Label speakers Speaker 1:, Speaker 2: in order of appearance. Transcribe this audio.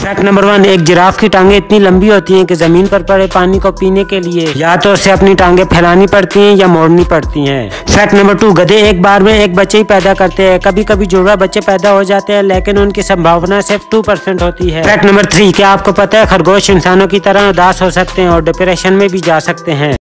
Speaker 1: Fact number 1, एक giraffe की टांगे इतनी लंबी होती हैं कि जमीन पर पड़े पानी को पीने के लिए या तो उसे अपनी टांगे फैलानी पड़ती हैं या मोड़नी पड़ती हैं। फैक्ट नंबर 2, गधे एक बार में एक बच्चे ही पैदा करते हैं। कभी कभी जुड़वा बच्चे पैदा हो जाते हैं, लेकिन उनकी संभावना सिर्फ 2% होती है। फैक्ट नंबर 3, क्या आपको पता है खरगोश इंसानों की तरह उदास हो सकते हैं और डिप्रेशन में भी जा सकते हैं।